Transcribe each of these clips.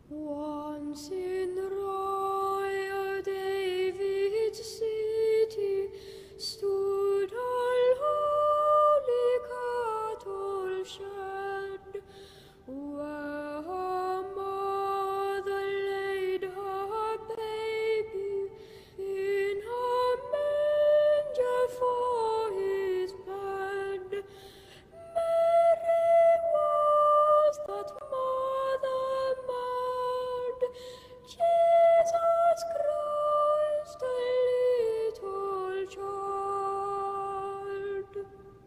Once in royal David's city stood all holy cattle shed, where her mother laid her baby in her manger for his bed. Mary was that mother mild, Jesus Christ, a little child.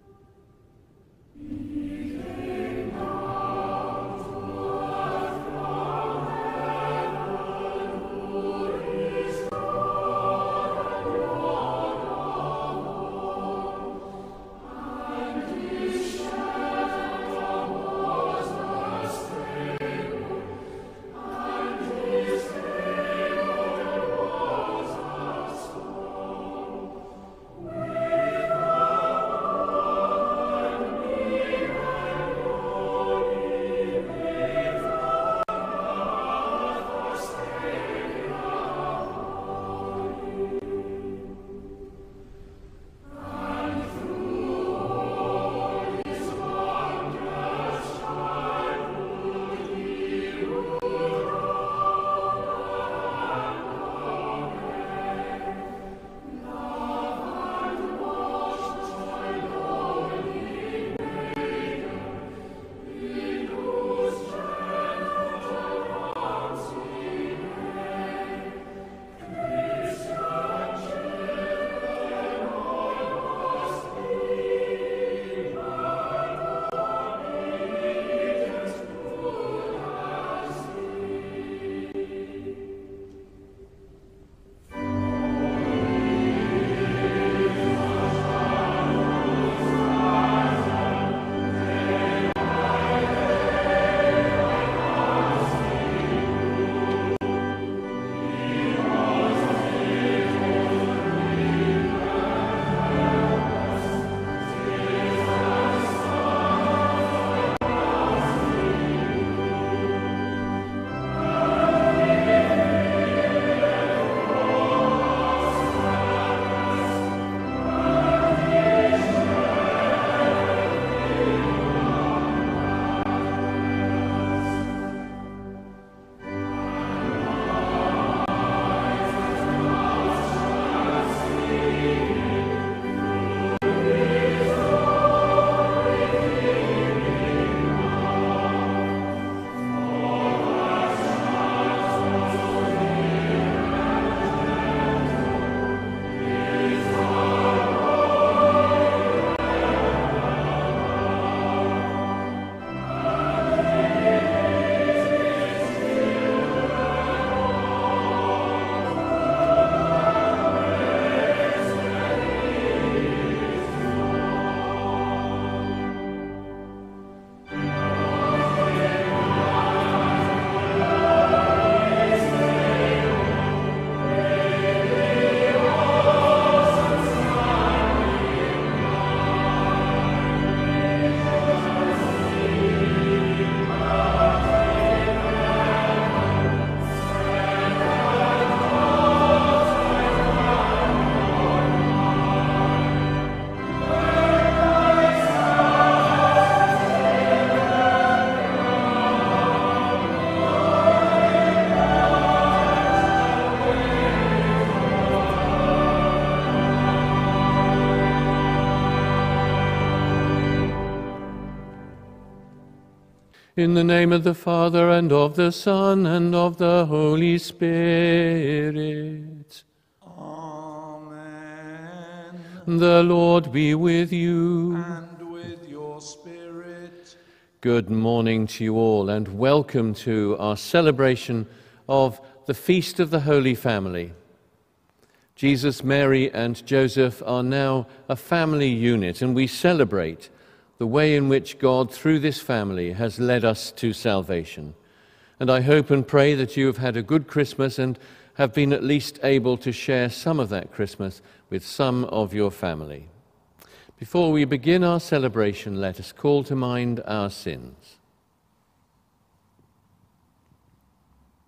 In the name of the Father, and of the Son, and of the Holy Spirit. Amen. The Lord be with you. And with your spirit. Good morning to you all, and welcome to our celebration of the Feast of the Holy Family. Jesus, Mary, and Joseph are now a family unit, and we celebrate the way in which God, through this family, has led us to salvation. And I hope and pray that you have had a good Christmas and have been at least able to share some of that Christmas with some of your family. Before we begin our celebration, let us call to mind our sins.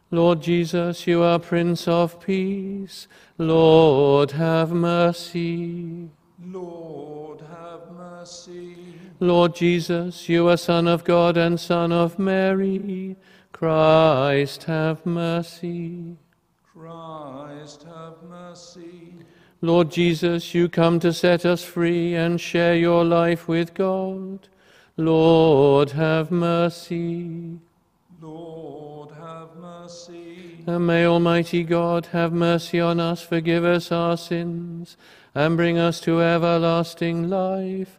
Lord Jesus, you are Prince of Peace. Lord, have mercy. Lord, have mercy. Lord Jesus, you are Son of God and Son of Mary. Christ, have mercy. Christ, have mercy. Lord Jesus, you come to set us free and share your life with God. Lord, have mercy. Lord, have mercy. And may Almighty God have mercy on us, forgive us our sins, and bring us to everlasting life.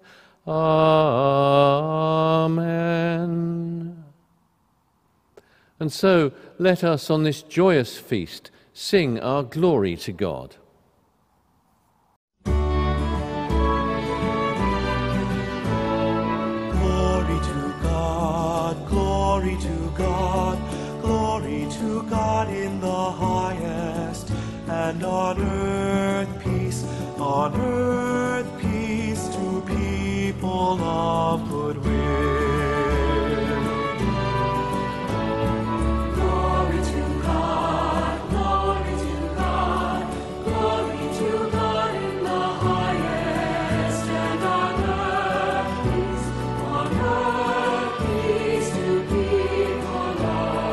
Amen. And so, let us on this joyous feast sing our glory to God. Glory to God, glory to God, glory to God in the highest, and on earth peace to people of good will. Glory to God, glory to God, glory to God in the highest, and on earth peace to people of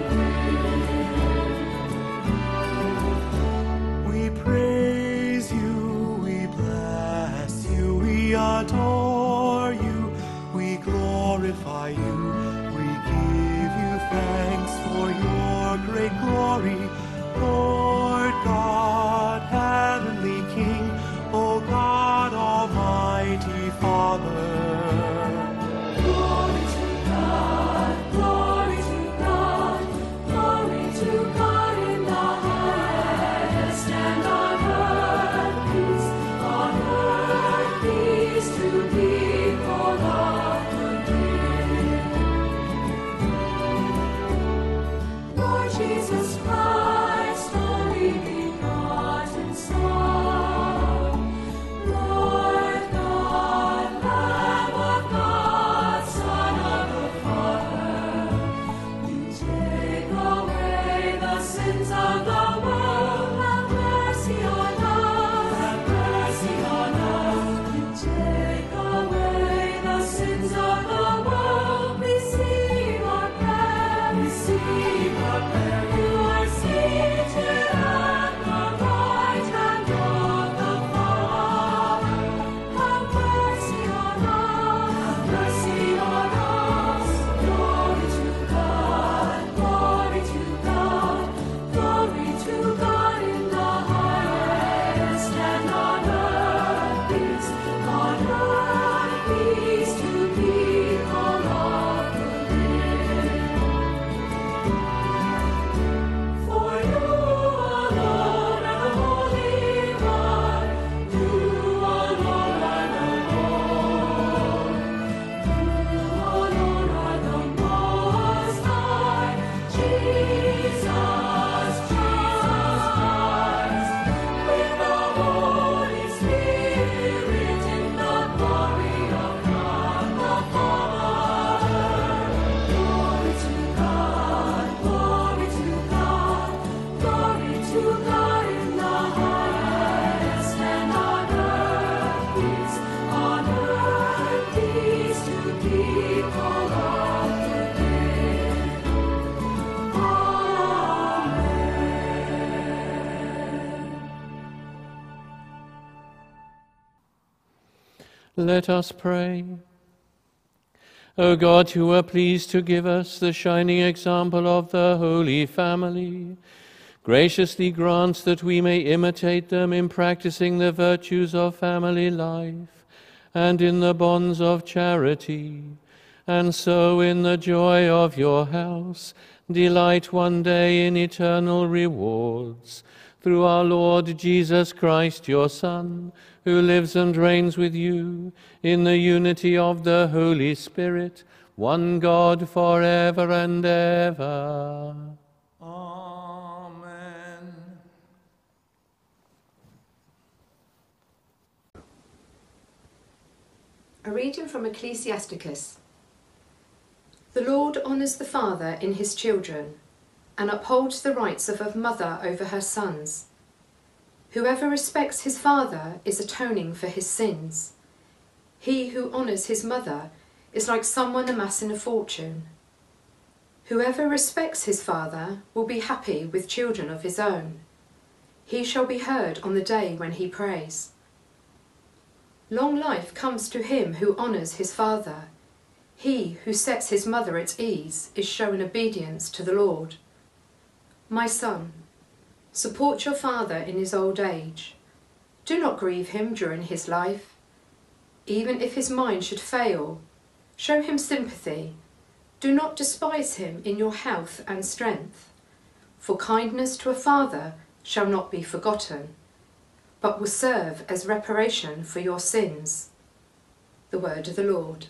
good will. We praise you, we bless you, we adore you, we glorify you, we give you thanks for your great glory, Lord God, heavenly King, O God, almighty Father. Glory to God, glory to God, glory to God in the highest, and on earth peace to people of good will. Lord Jesus Christ, only begotten Son, Lord God, Lamb of God, Son of the Father, you take away the sins of the world. Have mercy on us. Have mercy on us. You take away the sins of the world. Receive our prayer. Receive our prayer. You are seated at the right hand of the Father. Have mercy on us. Have mercy on us. Glory to God. Glory to God. Glory to God in the highest, and on earth peace to people of good will. For you alone are the Holy One. You alone are the Lord. You alone are the Most High. Jesus Christ, with the Holy Spirit, in the glory of God the Father. Glory to God, glory to God, glory to God in the highest, and on earth peace to people of good will. Amen. Let us pray. O God, who are pleased to give us the shining example of the Holy Family, graciously grant that we may imitate them in practicing the virtues of family life and in the bonds of charity, and so in the joy of your house delight one day in eternal rewards. Through our Lord Jesus Christ, your Son, who lives and reigns with you in the unity of the Holy Spirit, one God forever and ever. Amen. A reading from Ecclesiasticus. The Lord honours the father in his children, and upholds the rights of a mother over her sons. Whoever respects his father is atoning for his sins. He who honours his mother is like someone amassing a fortune. Whoever respects his father will be happy with children of his own. He shall be heard on the day when he prays. Long life comes to him who honours his father. He who sets his mother at ease is showing obedience to the Lord. My son, support your father in his old age. Do not grieve him during his life. Even if his mind should fail, show him sympathy. Do not despise him in your health and strength. For kindness to a father shall not be forgotten, but will serve as reparation for your sins. The word of the Lord.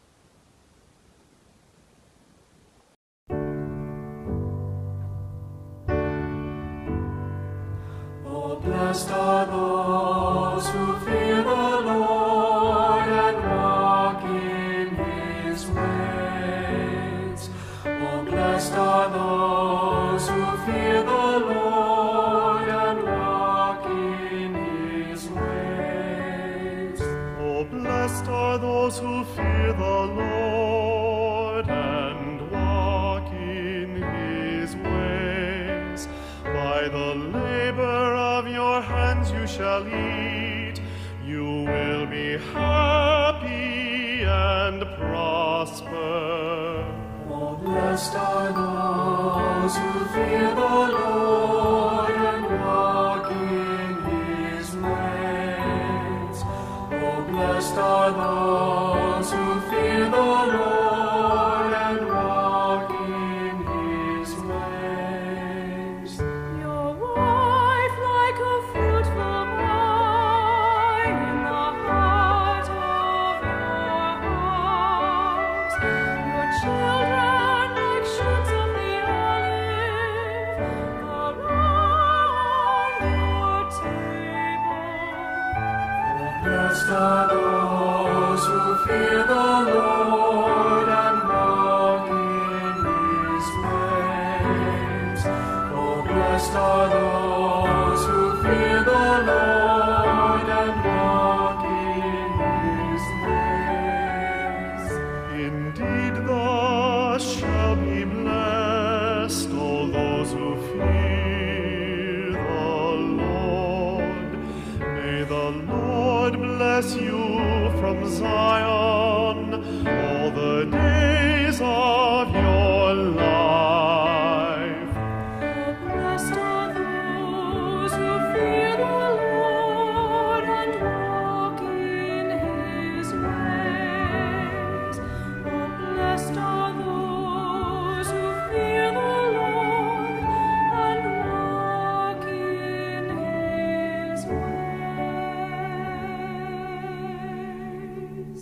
Blessed are those who fear the Lord and walk in his ways. Oh, blessed are those who fear the Lord and walk in his ways. Oh, blessed are those who fear the Lord and walk in his ways. By the labor of your hands you shall eat. You will be happy and prosper. Oh, blessed are those who fear the Lord and walk in his ways. Oh, blessed are those who fear the Lord and walk in his ways. Your wife like a fruitful vine in the heart of your house. Your children like shoots of the olive around your table. Blessed are those who fear the Lord and walk in his ways. Oh, blessed are those who fear the Lord and walk in his ways. Indeed, thus shall be blessed all those who fear the Lord. May the Lord bless you from Zion all the days of your life. Blessed are those who fear the Lord and walk in his ways. Oh, blessed are those who fear the Lord and walk in his ways.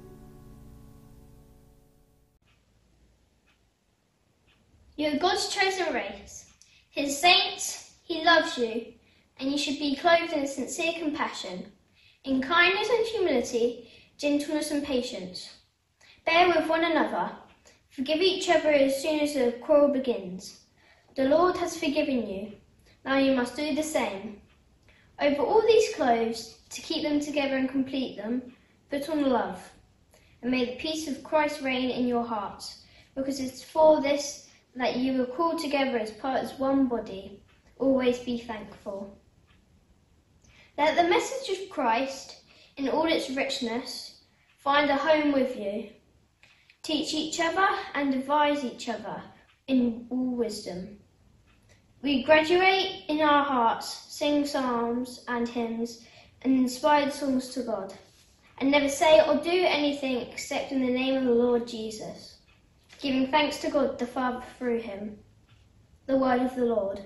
You're God's chosen race, his saints. He loves you, and you should be clothed in sincere compassion, in kindness and humility, gentleness and patience. Bear with one another. Forgive each other as soon as the quarrel begins. The Lord has forgiven you. Now you must do the same. Over all these clothes, to keep them together and complete them, put on love. And may the peace of Christ reign in your hearts, because it's for this that you were called together as part of one body. Always be thankful. Let the message of Christ, in all its richness, find a home with you. Teach each other and advise each other in all wisdom. We graduate in our hearts, sing psalms and hymns and inspired songs to God, and never say or do anything except in the name of the Lord Jesus, giving thanks to God the Father through him. The word of the Lord.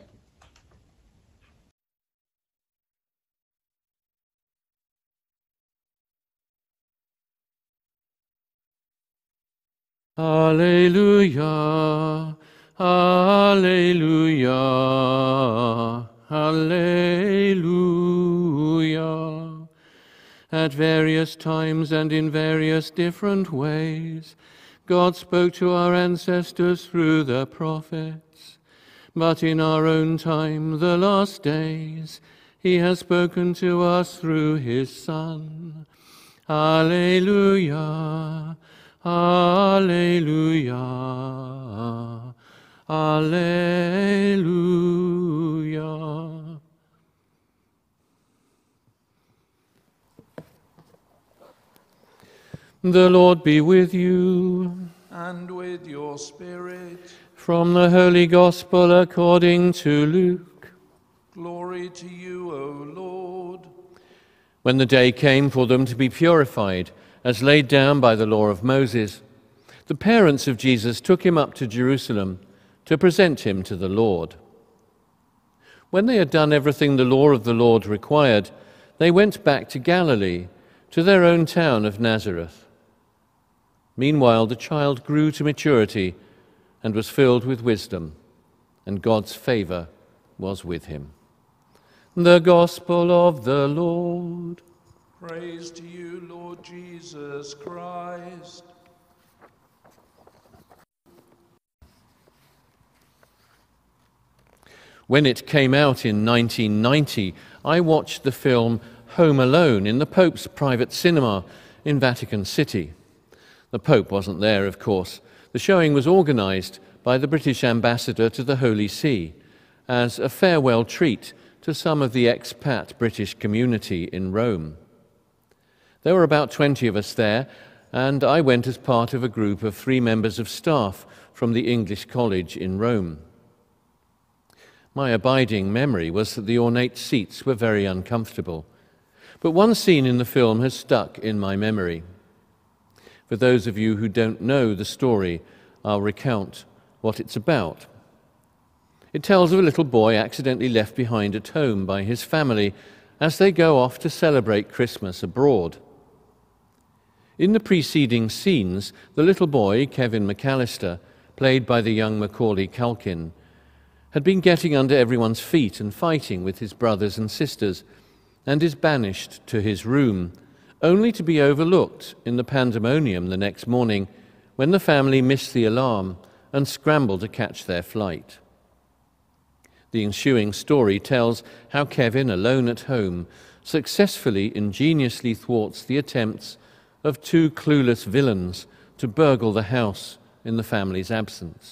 Alleluia, alleluia, alleluia. At various times and in various different ways, God spoke to our ancestors through the prophets. but in our own time, the last days, he has spoken to us through his Son. Alleluia, alleluia, alleluia. The Lord be with you. And with your spirit. From the Holy Gospel according to Luke. Glory to you, O Lord. When the day came for them to be purified, as laid down by the law of Moses, the parents of Jesus took him up to Jerusalem to present him to the Lord. When they had done everything the law of the Lord required, they went back to Galilee, to their own town of Nazareth. Meanwhile, the child grew to maturity and was filled with wisdom, and God's favor was with him. The Gospel of the Lord. Praise to you, Lord Jesus Christ. When it came out in 1990, I watched the film Home Alone in the Pope's private cinema in Vatican City. The Pope wasn't there, of course. The showing was organised by the British ambassador to the Holy See as a farewell treat to some of the expat British community in Rome. There were about 20 of us there, and I went as part of a group of 3 members of staff from the English College in Rome. My abiding memory was that the ornate seats were very uncomfortable, but one scene in the film has stuck in my memory. For those of you who don't know the story, I'll recount what it's about. It tells of a little boy accidentally left behind at home by his family as they go off to celebrate Christmas abroad. In the preceding scenes, the little boy, Kevin McAllister, played by the young Macaulay Culkin, had been getting under everyone's feet and fighting with his brothers and sisters, and is banished to his room, only to be overlooked in the pandemonium the next morning when the family missed the alarm and scrambled to catch their flight. The ensuing story tells how Kevin, alone at home, successfully, ingeniously thwarts the attempts of 2 clueless villains to burgle the house in the family's absence.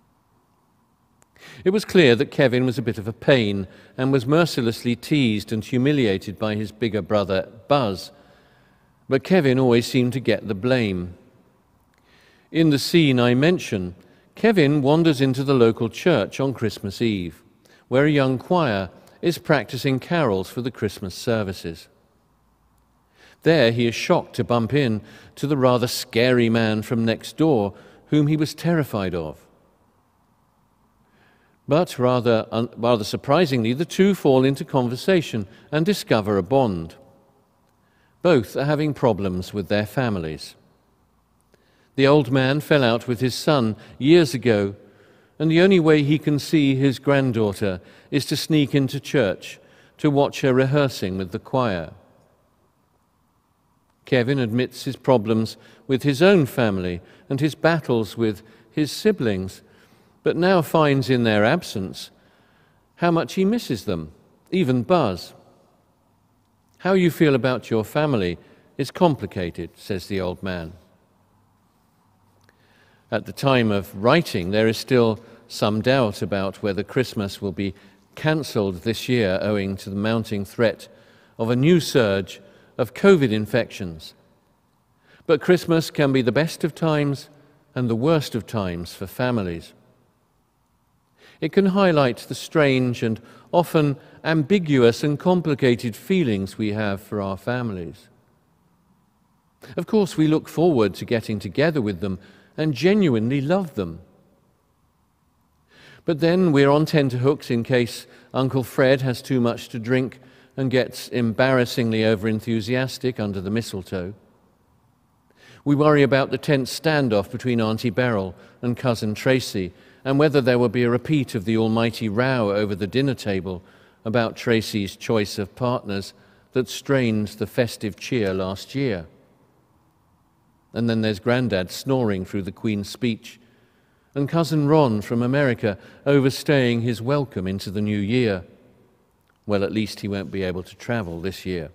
It was clear that Kevin was a bit of a pain and was mercilessly teased and humiliated by his bigger brother, Buzz, but Kevin always seemed to get the blame. In the scene I mention, Kevin wanders into the local church on Christmas Eve, where a young choir is practicing carols for the Christmas services. There he is shocked to bump in to the rather scary man from next door, whom he was terrified of. But rather surprisingly, the two fall into conversation and discover a bond. Both are having problems with their families. The old man fell out with his son years ago, and the only way he can see his granddaughter is to sneak into church to watch her rehearsing with the choir. Kevin admits his problems with his own family and his battles with his siblings, but now finds in their absence how much he misses them, even Buzz. How you feel about your family is complicated, says the old man. At the time of writing, there is still some doubt about whether Christmas will be cancelled this year owing to the mounting threat of a new surge of COVID infections. But Christmas can be the best of times and the worst of times for families. It can highlight the strange and often ambiguous and complicated feelings we have for our families. Of course, we look forward to getting together with them and genuinely love them. But then we're on tenterhooks in case Uncle Fred has too much to drink and gets embarrassingly overenthusiastic under the mistletoe. We worry about the tense standoff between Auntie Beryl and Cousin Tracy, and whether there will be a repeat of the almighty row over the dinner table about Tracy's choice of partners that strained the festive cheer last year. And then there's Grandad snoring through the Queen's speech, and Cousin Ron from America overstaying his welcome into the new year. Well, at least he won't be able to travel this year.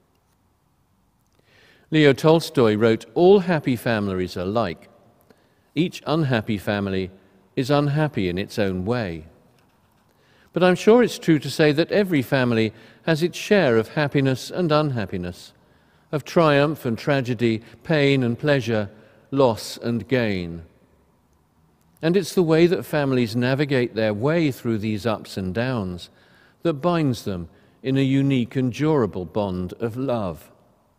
Leo Tolstoy wrote, "All happy families are alike. Each unhappy family is unhappy in its own way." But I'm sure it's true to say that every family has its share of happiness and unhappiness, of triumph and tragedy, pain and pleasure, loss and gain. And it's the way that families navigate their way through these ups and downs that binds them in a unique and durable bond of love.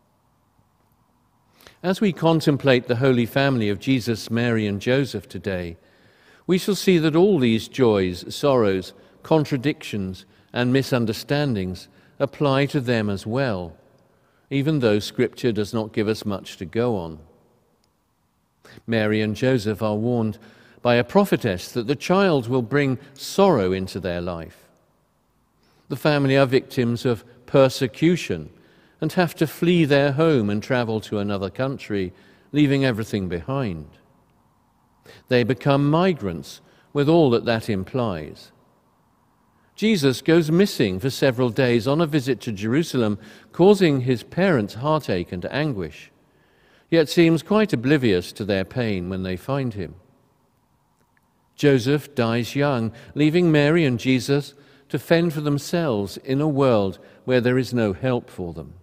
As we contemplate the Holy Family of Jesus, Mary and Joseph today, we shall see that all these joys, sorrows, contradictions and misunderstandings apply to them as well, even though Scripture does not give us much to go on. Mary and Joseph are warned by a prophetess that the child will bring sorrow into their life. The family are victims of persecution and have to flee their home and travel to another country, leaving everything behind. They become migrants with all that that implies. Jesus goes missing for several days on a visit to Jerusalem, causing his parents heartache and anguish, yet seems quite oblivious to their pain when they find him. Joseph dies young, leaving Mary and Jesus to fend for themselves in a world where there is no help for them.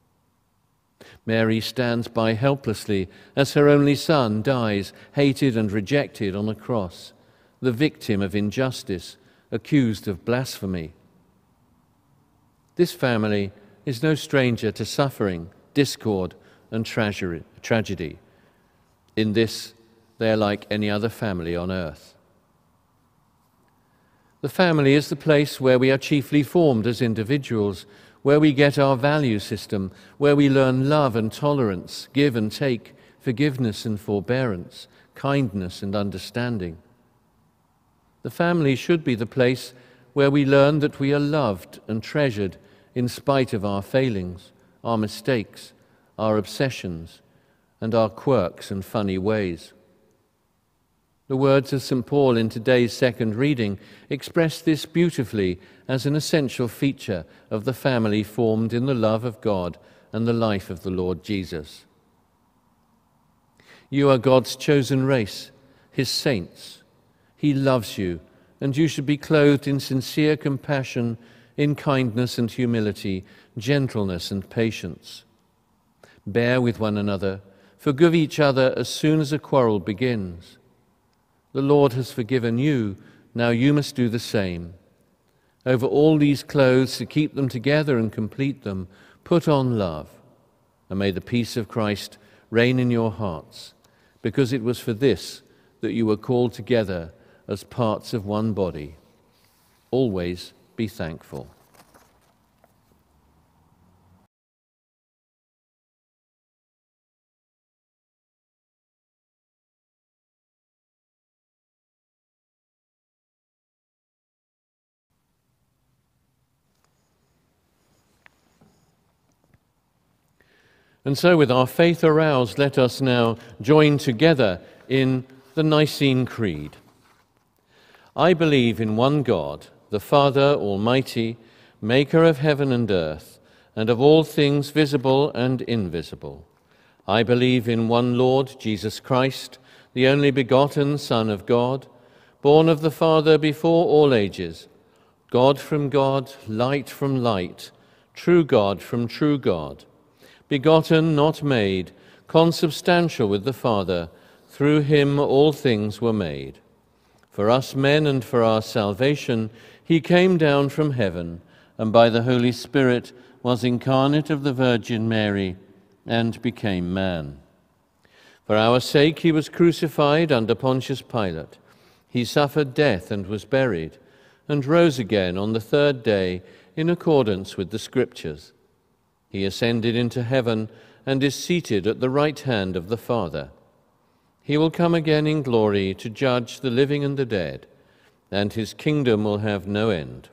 Mary stands by helplessly as her only son dies, hated and rejected on a cross, the victim of injustice, accused of blasphemy. This family is no stranger to suffering, discord, and tragedy. In this, they are like any other family on earth. The family is the place where we are chiefly formed as individuals, where we get our value system, where we learn love and tolerance, give and take, forgiveness and forbearance, kindness and understanding. The family should be the place where we learn that we are loved and treasured in spite of our failings, our mistakes, our obsessions, and our quirks and funny ways. The words of St. Paul in today's second reading express this beautifully as an essential feature of the family formed in the love of God and the life of the Lord Jesus. You are God's chosen race, his saints. He loves you, and you should be clothed in sincere compassion, in kindness and humility, gentleness and patience. Bear with one another, forgive each other as soon as a quarrel begins. The Lord has forgiven you, now you must do the same. Over all these clothes, to keep them together and complete them, put on love. And may the peace of Christ reign in your hearts, because it was for this that you were called together as parts of one body. Always be thankful. And so, with our faith aroused, let us now join together in the Nicene Creed. I believe in one God, the Father Almighty, maker of heaven and earth, and of all things visible and invisible. I believe in one Lord, Jesus Christ, the only begotten Son of God, born of the Father before all ages, God from God, light from light, true God from true God, begotten, not made, consubstantial with the Father, through him all things were made. For us men and for our salvation, he came down from heaven, and by the Holy Spirit was incarnate of the Virgin Mary, and became man. For our sake he was crucified under Pontius Pilate. He suffered death and was buried, and rose again on the third day in accordance with the Scriptures. He ascended into heaven and is seated at the right hand of the Father. He will come again in glory to judge the living and the dead, and his kingdom will have no end.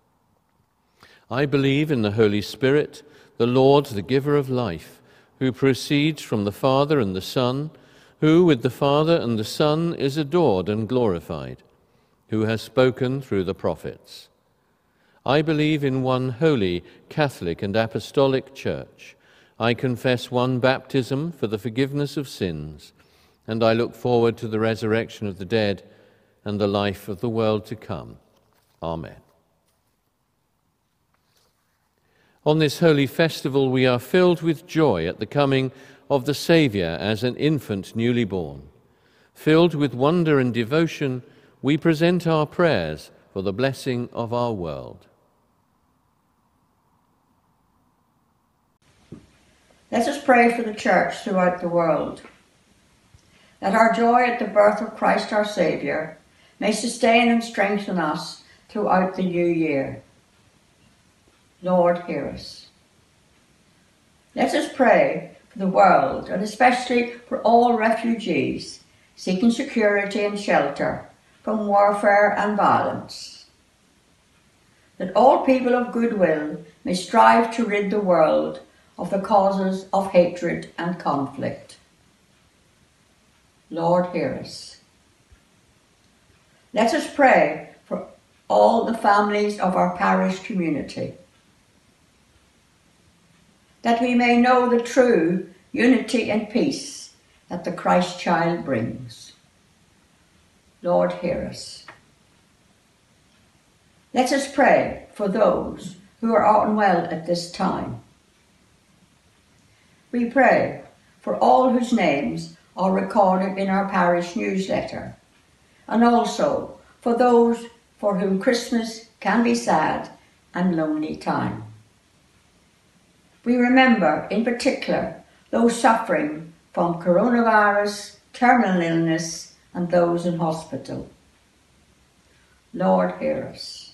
I believe in the Holy Spirit, the Lord, the giver of life, who proceeds from the Father and the Son, who with the Father and the Son is adored and glorified, who has spoken through the prophets. I believe in one holy, Catholic and Apostolic Church. I confess one baptism for the forgiveness of sins, and I look forward to the resurrection of the dead and the life of the world to come. Amen. On this holy festival we are filled with joy at the coming of the Saviour as an infant newly born. Filled with wonder and devotion, we present our prayers for the blessing of our world. Let us pray for the Church throughout the world, that our joy at the birth of Christ our Saviour may sustain and strengthen us throughout the new year. Lord, hear us. Let us pray for the world, and especially for all refugees seeking security and shelter from warfare and violence, that all people of goodwill may strive to rid the world of the causes of hatred and conflict. Lord, hear us. Let us pray for all the families of our parish community, that we may know the true unity and peace that the Christ child brings. Lord, hear us. Let us pray for those who are unwell at this time. We pray for all whose names are recorded in our parish newsletter, and also for those for whom Christmas can be sad and lonely time. We remember in particular those suffering from coronavirus, terminal illness, and those in hospital. Lord, hear us.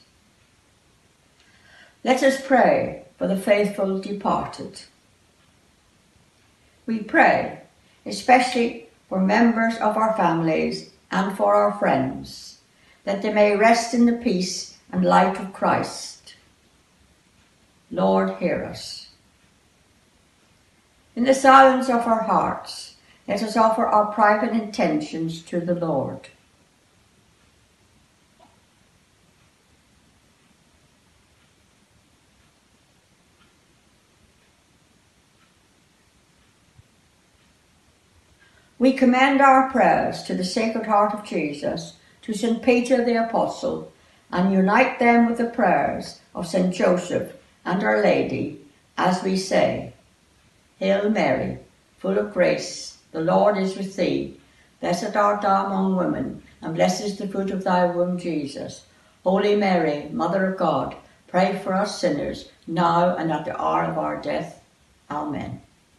Let us pray for the faithful departed. We pray especially for members of our families and for our friends, that they may rest in the peace and light of Christ. Lord, hear us. In the silence of our hearts, let us offer our private intentions to the Lord. We commend our prayers to the Sacred Heart of Jesus, to St. Peter the Apostle, and unite them with the prayers of St. Joseph and Our Lady, as we say, Hail Mary, full of grace, the Lord is with thee. Blessed art thou among women, and blessed is the fruit of thy womb, Jesus. Holy Mary, Mother of God, pray for us sinners, now and at the hour of our death. Amen.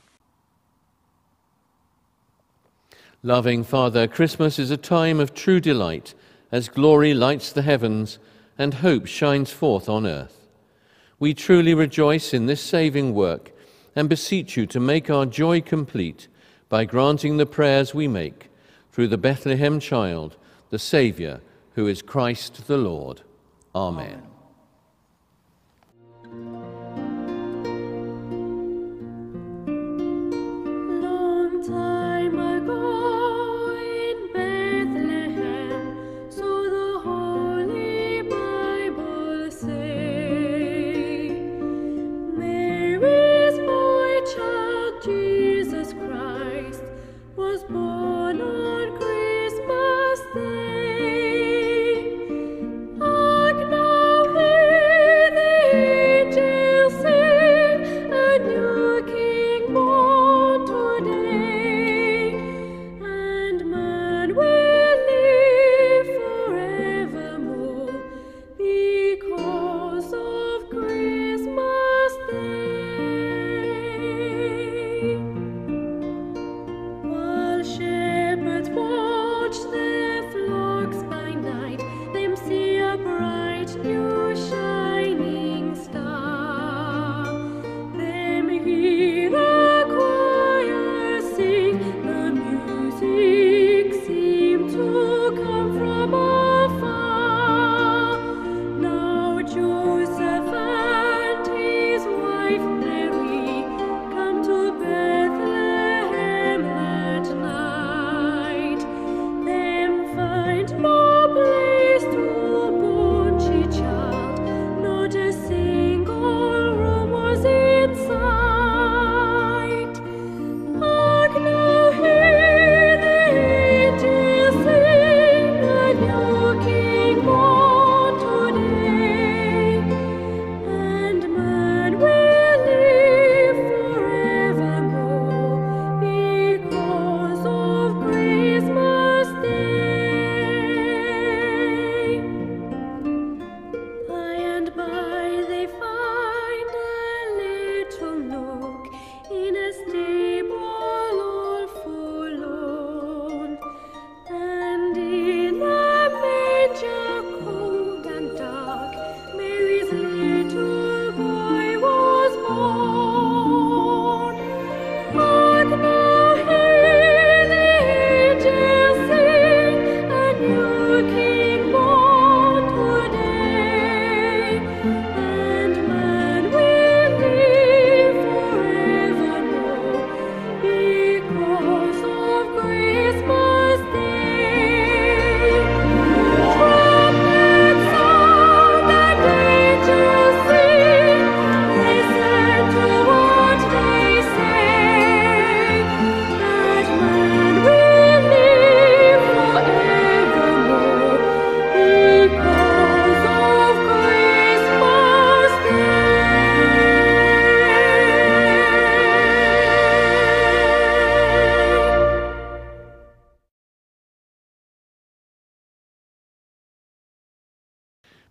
Loving Father, Christmas is a time of true delight as glory lights the heavens and hope shines forth on earth. We truly rejoice in this saving work and beseech you to make our joy complete by granting the prayers we make through the Bethlehem child, the Saviour, who is Christ the Lord. Amen. Long time ago in Bethlehem, so the Holy Bible say, Mary's boy child Jesus Christ was born on Christmas Day. Hark now,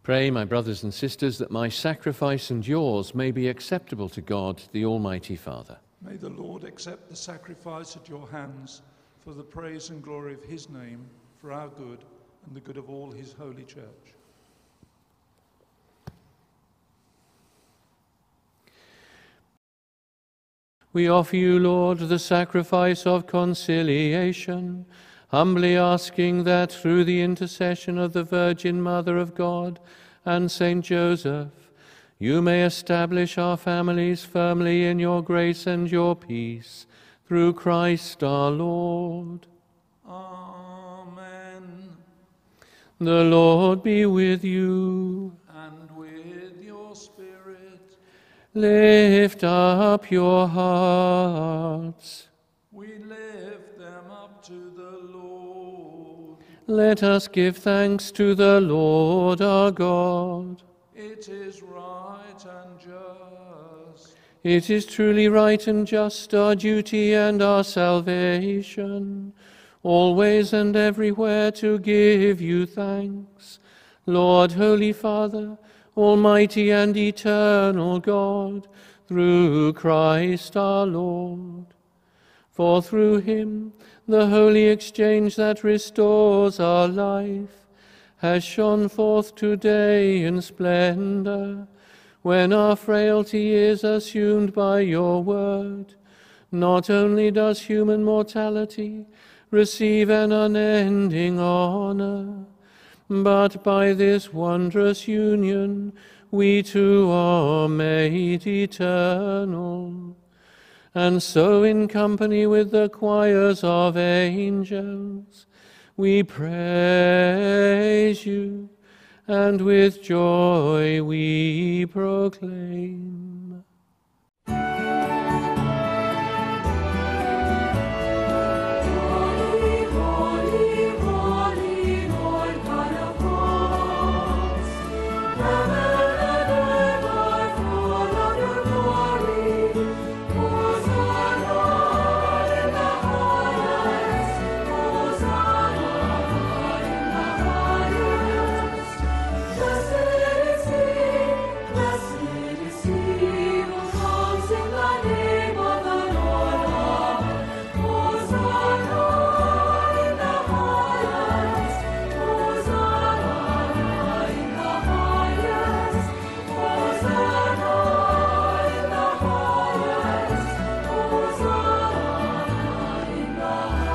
Pray, my brothers and sisters, that my sacrifice and yours may be acceptable to God, the Almighty Father. May the Lord accept the sacrifice at your hands for the praise and glory of his name, for our good and the good of all his holy church. We offer you, Lord, the sacrifice of conciliation, humbly asking that through the intercession of the Virgin Mother of God and Saint Joseph, you may establish our families firmly in your grace and your peace, through Christ our Lord. Amen. The Lord be with you. And with your spirit, Lift up your hearts. we lift them up to the Lord. Let us give thanks to the Lord our God. It is right and just. It is truly right and just, our duty and our salvation, always and everywhere to give you thanks, Lord, Holy Father, Almighty and eternal God, through Christ our Lord. For through him the holy exchange that restores our life has shone forth today in splendor, when our frailty is assumed by your word. Not only does human mortality receive an unending honor, but by this wondrous union we too are made eternal. And so in company with the choirs of angels, we praise you, and with joy we proclaim. Holy, holy, holy, Lord God of hosts, heaven and earth are full of your glory. Hosanna in the highest, Hosanna in the highest. Blessed is he who comes in the name of the Lord. Hosanna in the highest, Hosanna in the highest, Hosanna in the highest, Hosanna in the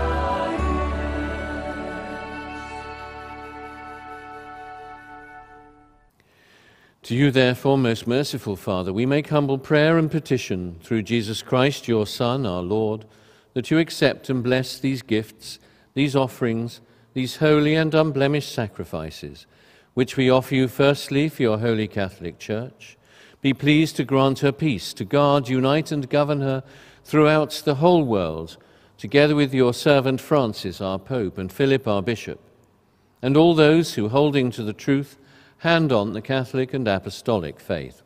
highest. To you, therefore, most merciful Father, we make humble prayer and petition through Jesus Christ, your Son, our Lord, that you accept and bless these gifts, these offerings, these holy and unblemished sacrifices, which we offer you firstly for your holy Catholic Church. Be pleased to grant her peace, to guard, unite, and govern her throughout the whole world, together with your servant Francis, our Pope, and Philip, our Bishop, and all those who, holding to the truth, hand on the Catholic and Apostolic faith.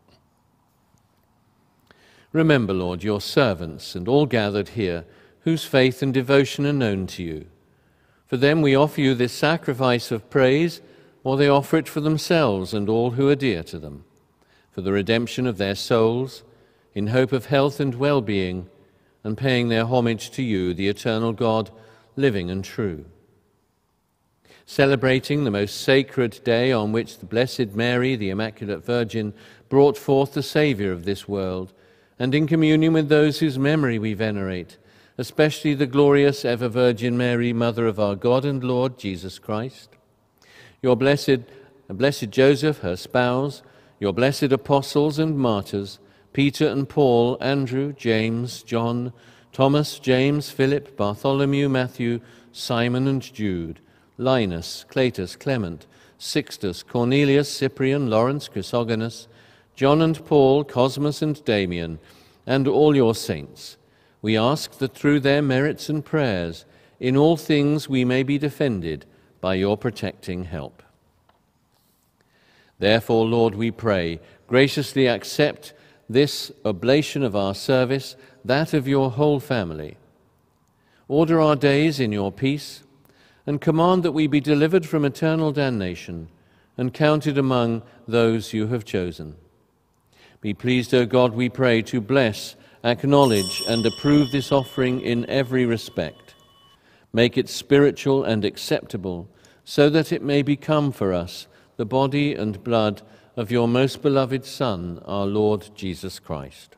Remember, Lord, your servants and all gathered here, whose faith and devotion are known to you. For them we offer you this sacrifice of praise, or they offer it for themselves and all who are dear to them, for the redemption of their souls, in hope of health and well-being, and paying their homage to you, the eternal God, living and true. Celebrating the most sacred day on which the Blessed Mary, the Immaculate Virgin, brought forth the Saviour of this world, and in communion with those whose memory we venerate, especially the glorious ever Virgin Mary, Mother of our God and Lord Jesus Christ, your blessed Joseph, her spouse, your blessed apostles and martyrs, Peter and Paul, Andrew, James, John, Thomas, James, Philip, Bartholomew, Matthew, Simon and Jude, Linus, Cletus, Clement, Sixtus, Cornelius, Cyprian, Lawrence, Chrysogonus, John and Paul, Cosmas and Damian, and all your saints. We ask that through their merits and prayers, in all things we may be defended by your protecting help. Therefore, Lord, we pray, graciously accept this oblation of our service, that of your whole family. Order our days in your peace, and command that we be delivered from eternal damnation and counted among those you have chosen. Be pleased, O God, we pray, to bless, acknowledge, and approve this offering in every respect. Make it spiritual and acceptable, so that it may become for us the body and blood of your most beloved Son, our Lord Jesus Christ.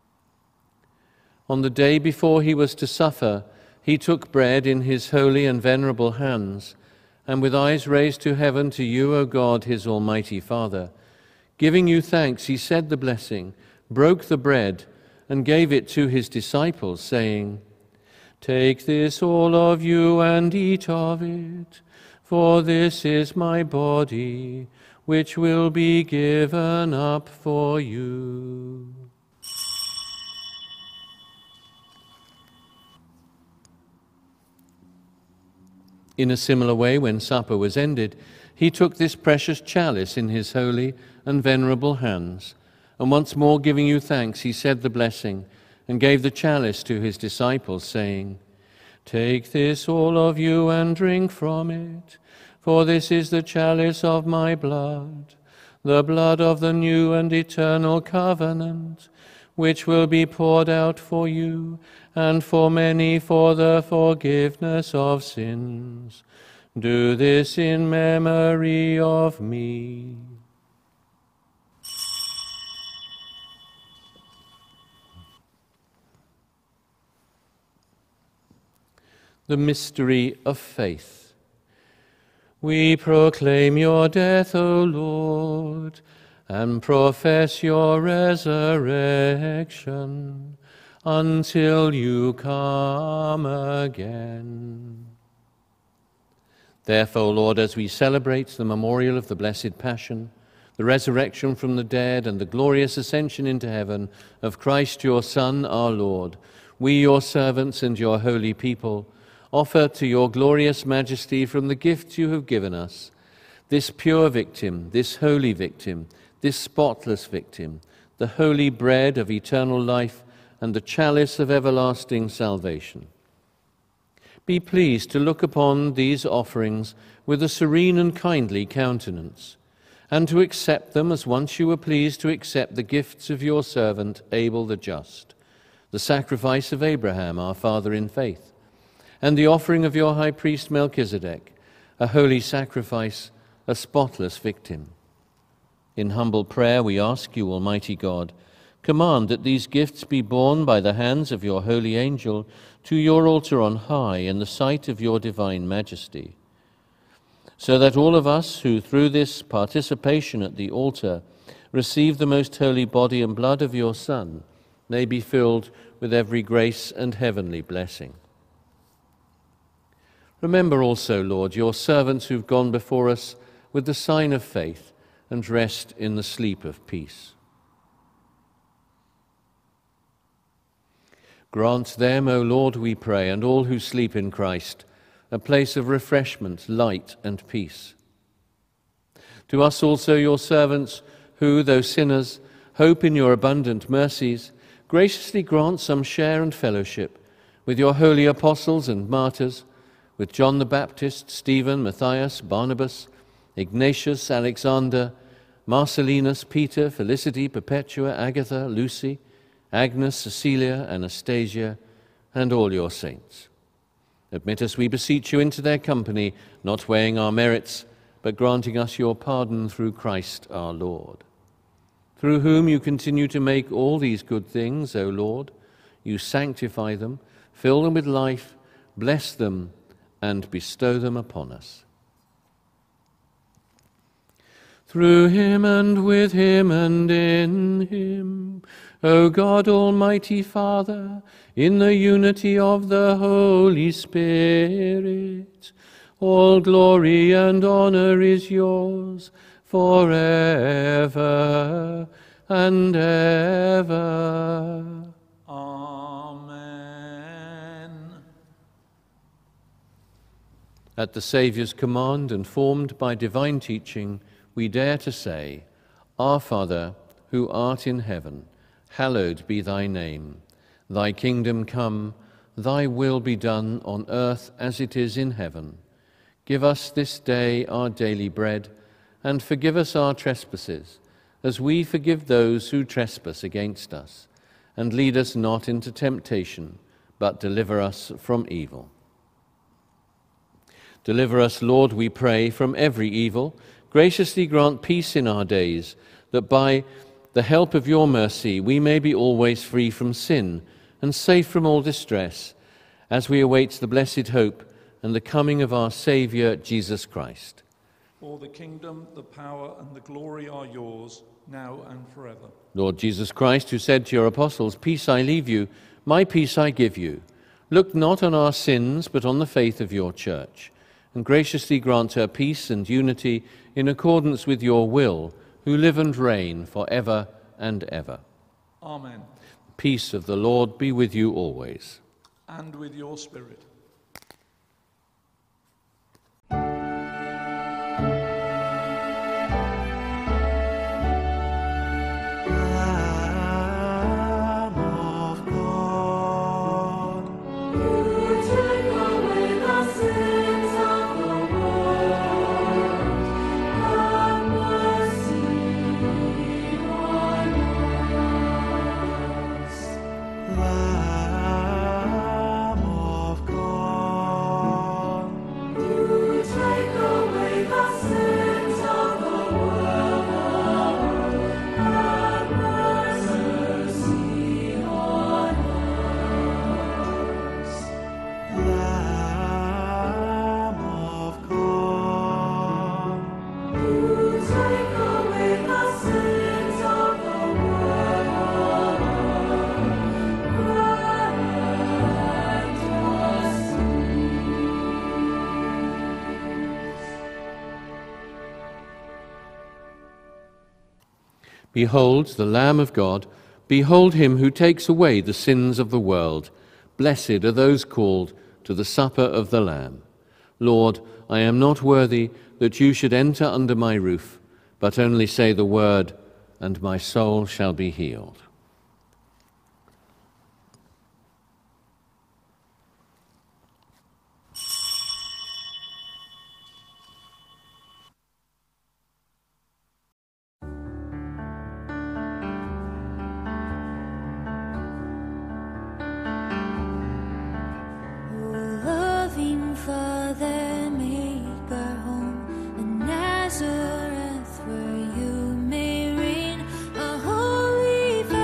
On the day before he was to suffer, he took bread in his holy and venerable hands, and with eyes raised to heaven to you, O God, his almighty Father, giving you thanks, he said the blessing, broke the bread, and gave it to his disciples, saying, "Take this, all of you, and eat of it, for this is my body, which will be given up for you." In a similar way, when supper was ended, he took this precious chalice in his holy and venerable hands, and once more giving you thanks, he said the blessing, and gave the chalice to his disciples, saying, "Take this, all of you, and drink from it, for this is the chalice of my blood, the blood of the new and eternal covenant, which will be poured out for you and for many for the forgiveness of sins. Do this in memory of me." The mystery of faith. We proclaim your death, O Lord, and profess your resurrection until you come again. Therefore, Lord, as we celebrate the memorial of the Blessed Passion, the resurrection from the dead, and the glorious ascension into heaven of Christ your Son, our Lord, we, your servants and your holy people, offer to your glorious majesty from the gifts you have given us, this pure victim, this holy victim, this spotless victim, the holy bread of eternal life and the chalice of everlasting salvation. Be pleased to look upon these offerings with a serene and kindly countenance, and to accept them as once you were pleased to accept the gifts of your servant Abel the just, the sacrifice of Abraham, our father in faith, and the offering of your high priest Melchizedek, a holy sacrifice, a spotless victim. In humble prayer we ask you, Almighty God, command that these gifts be borne by the hands of your holy angel to your altar on high in the sight of your divine majesty, so that all of us who through this participation at the altar receive the most holy body and blood of your Son may be filled with every grace and heavenly blessing. Remember also, Lord, your servants who've gone before us with the sign of faith and rest in the sleep of peace. Grant them, O Lord, we pray, and all who sleep in Christ, a place of refreshment, light, and peace. To us also, your servants, who, though sinners, hope in your abundant mercies, graciously grant some share and fellowship with your holy apostles and martyrs, with John the Baptist, Stephen, Matthias, Barnabas, Ignatius, Alexander, Marcellinus, Peter, Felicity, Perpetua, Agatha, Lucy, Agnes, Cecilia, Anastasia, and all your saints. Admit us, we beseech you, into their company, not weighing our merits, but granting us your pardon through Christ our Lord, through whom you continue to make all these good things, O Lord. You sanctify them, fill them with life, bless them, and bestow them upon us. Through him and with him and in him, O God, Almighty Father, in the unity of the Holy Spirit, all glory and honor is yours forever and ever. Amen. At the Saviour's command and formed by divine teaching, we dare to say, Our Father, who art in heaven, hallowed be thy name. Thy kingdom come, thy will be done on earth as it is in heaven. Give us this day our daily bread, and forgive us our trespasses, as we forgive those who trespass against us. And lead us not into temptation, but deliver us from evil. Deliver us, Lord, we pray, from every evil. Graciously grant peace in our days, that by the help of your mercy we may be always free from sin and safe from all distress, as we await the blessed hope and the coming of our Saviour, Jesus Christ. For the kingdom, the power, and the glory are yours, now and forever. Lord Jesus Christ, who said to your apostles, "Peace I leave you, my peace I give you," look not on our sins, but on the faith of your church, and graciously grant her peace and unity in accordance with your will, who live and reign for ever and ever. Amen. The peace of the Lord be with you always. And with your spirit. Lamb of God, You take away the sins of the world. Have mercy on us. Lamb of God, You take away the sins of the world. Have mercy on us. Lamb of God, You take away the sins of the world. Grant us Behold the Lamb of God, behold him who takes away the sins of the world. Blessed are those called to the supper of the Lamb. Lord, I am not worthy that you should enter under my roof, but only say the word, and my soul shall be healed. Loving Father, make our home a Nazareth where you may reign, a holy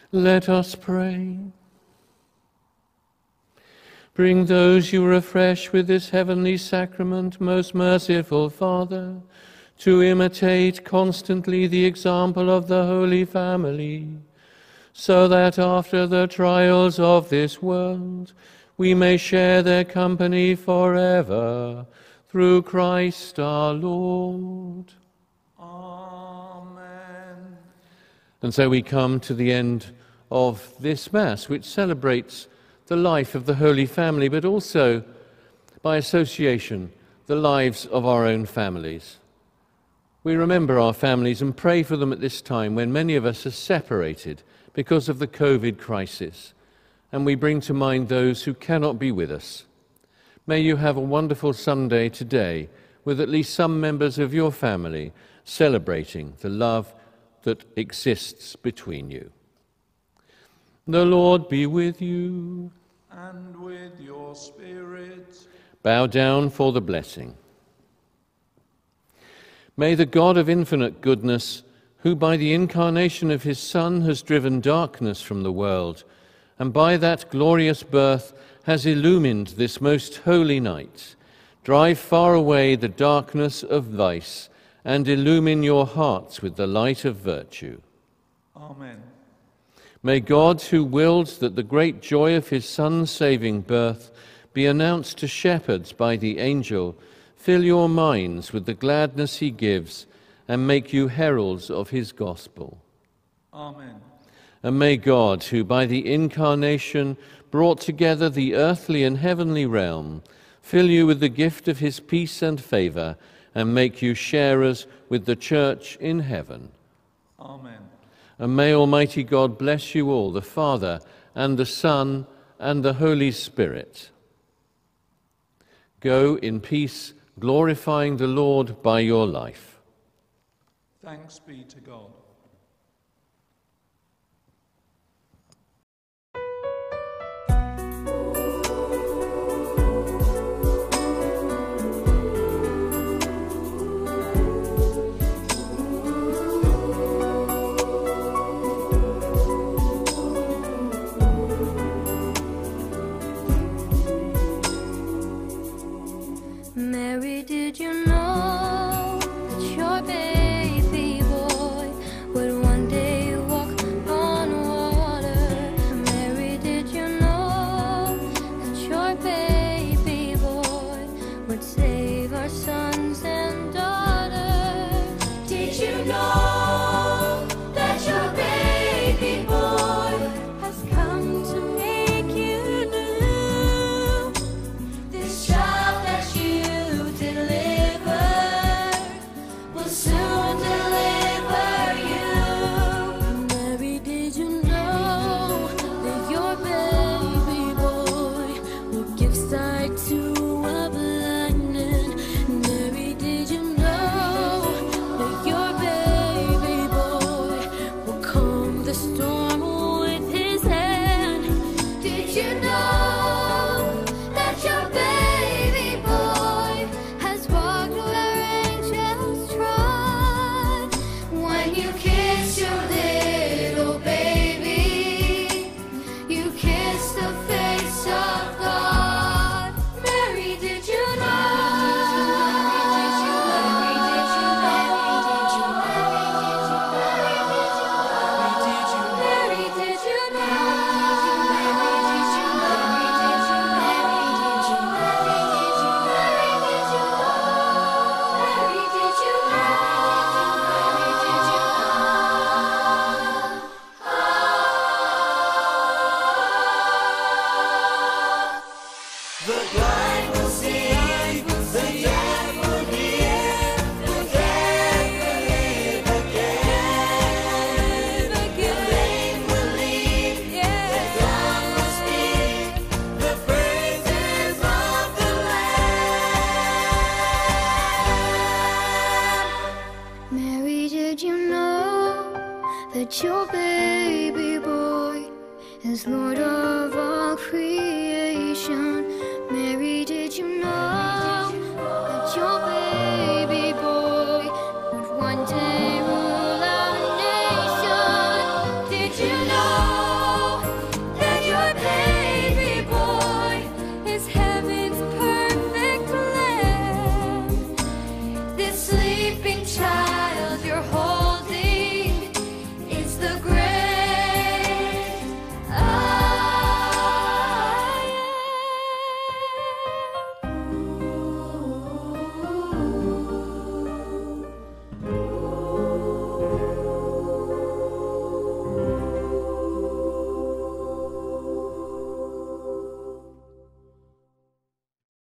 Let us pray. Bring those you refresh with this heavenly sacrament, most merciful Father, to imitate constantly the example of the Holy Family, so that after the trials of this world we may share their company forever, through Christ our Lord. Amen. And so we come to the end of this Mass, which celebrates the life of the Holy Family, but also, by association, the lives of our own families. We remember our families and pray for them at this time when many of us are separated because of the COVID crisis, and we bring to mind those who cannot be with us. May you have a wonderful Sunday today with at least some members of your family celebrating the love that exists between you. The Lord be with you. And with your spirit. Bow down for the blessing. May the God of infinite goodness, who by the incarnation of his Son has driven darkness from the world, and by that glorious birth has illumined this most holy night, drive far away the darkness of vice and illumine your hearts with the light of virtue. Amen. May God, who willed that the great joy of his Son's saving birth be announced to shepherds by the angel, fill your minds with the gladness he gives and make you heralds of his gospel. Amen. And may God, who by the incarnation brought together the earthly and heavenly realm, fill you with the gift of his peace and favor and make you sharers with the church in heaven. Amen. And may Almighty God bless you all, the Father and the Son and the Holy Spirit. Go in peace, glorifying the Lord by your life. Thanks be to God. Mary, did you know that your baby boy would one day walk on water? Mary, did you know that your baby boy would save our sons and daughters? Did you know that your baby boy Has come to make you new. this child that you delivered will soon deliver you? Mary, did you know that your baby boy will give sight to a blind man? Mary, did you know that your baby boy will calm the storm with his hand? Did you know that your baby boy Has walked where angels trod? when you kiss your little baby, you kiss the face of God? Mary, did you know? Mary, did you The blind will see, the deaf will hear, the dead will live again. The lame will leap, the dumb will speak, the praises of the Lamb. Mary, did you know that your baby boy is Lord of all creation?